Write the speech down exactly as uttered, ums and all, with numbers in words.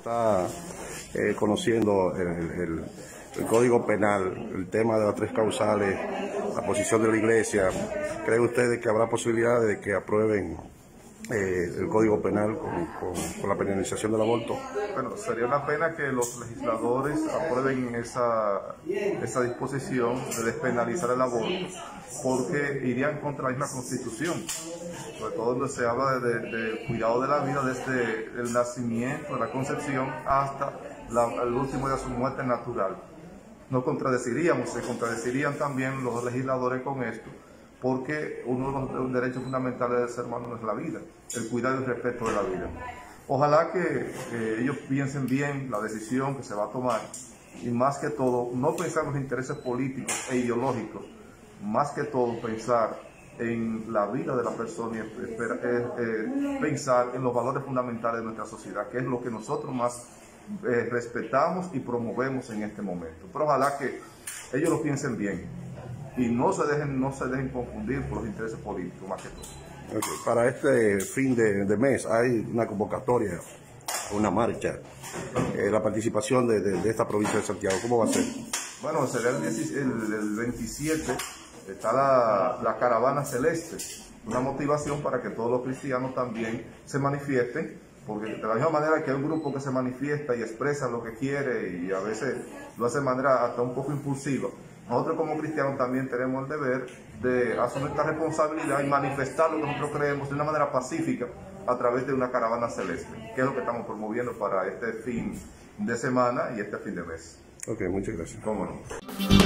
está eh, conociendo el, el, el Código Penal, el tema de las tres causales, la posición de la Iglesia. ¿Creen ustedes que habrá posibilidad de que aprueben eh, el Código Penal con, con, con la penalización del aborto? Bueno, sería una pena que los legisladores aprueben esa, esa disposición de despenalizar el aborto, porque irían contra la misma Constitución, sobre todo donde se habla de, de, de cuidado de la vida desde el nacimiento, de la concepción, hasta la, el último día de su muerte natural. Nos contradeciríamos, se contradecirían también los legisladores con esto, porque uno de los derechos fundamentales del ser humano es la vida, el cuidado y el respeto de la vida. Ojalá que eh, ellos piensen bien la decisión que se va a tomar y más que todo, no pensar en los intereses políticos e ideológicos, más que todo pensar en la vida de la persona y espera, eh, eh, pensar en los valores fundamentales de nuestra sociedad, que es lo que nosotros más eh, respetamos y promovemos en este momento. Pero ojalá que ellos lo piensen bien y no se dejen, no se dejen confundir por los intereses políticos, más que todo. Okay. Para este fin de, de mes hay una convocatoria, una marcha, eh, la participación de, de, de esta provincia de Santiago, ¿cómo va a ser? Bueno, será el, el, el veintisiete, está la, la caravana celeste, una motivación para que todos los cristianos también se manifiesten, porque de la misma manera que hay un grupo que se manifiesta y expresa lo que quiere y a veces lo hace de manera hasta un poco impulsiva, nosotros como cristianos también tenemos el deber de asumir esta responsabilidad y manifestar lo que nosotros creemos de una manera pacífica a través de una caravana celeste, que es lo que estamos promoviendo para este fin de semana y este fin de mes. Ok, muchas gracias. ¿Cómo no?